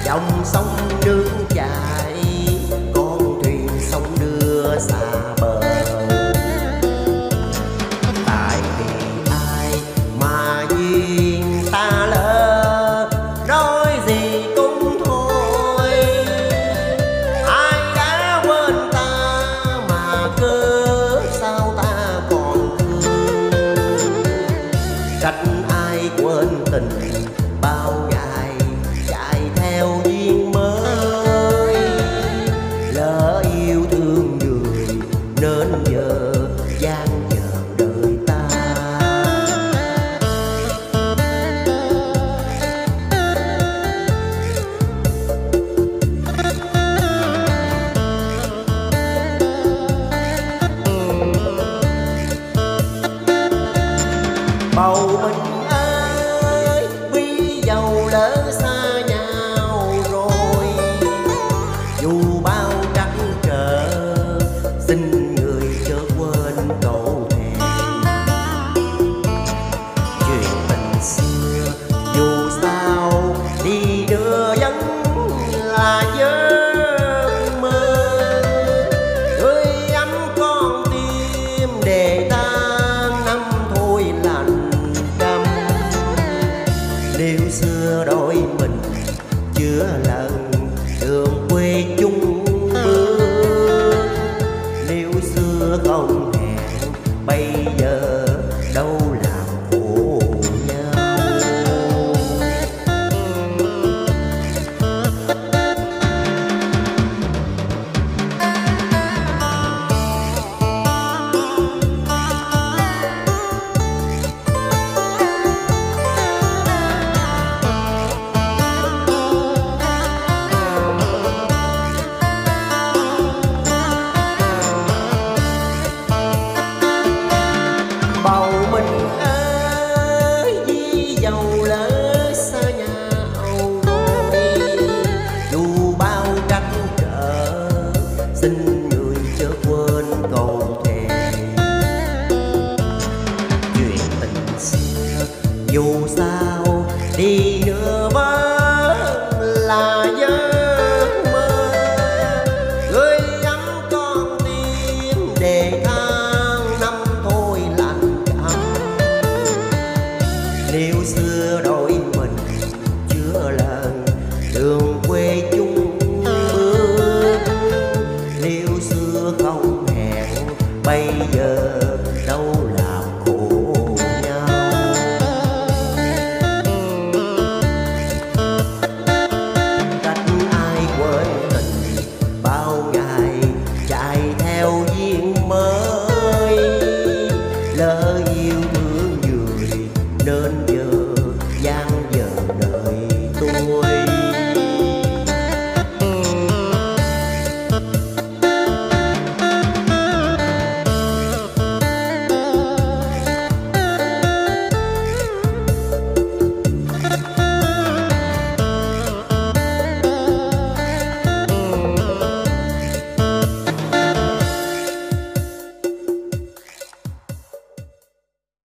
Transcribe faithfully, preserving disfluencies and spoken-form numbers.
dòng sông nước chảy, con thuyền sông đưa xa bờ. Tại vì ai mà duyên ta lỡ, nói gì cũng thôi. Ai đã quên ta mà cớ sao ta còn thương. Trách ai quên tình bao ngày chạy theo duyên mới. Lỡ yêu thương người nên giờ gian chờ đợi ta. Bầu mình ơi, bí dầu lỡ xa nhau rồi. Dù bao trắc trở, xin người chớ quên câu thề. Chuyện tình xưa dù sao đi đưa vẫn là giấc mơ. Gửi ấm con tim để ta năm thôi lành đâm. Nếu xưa đôi mình chưa lần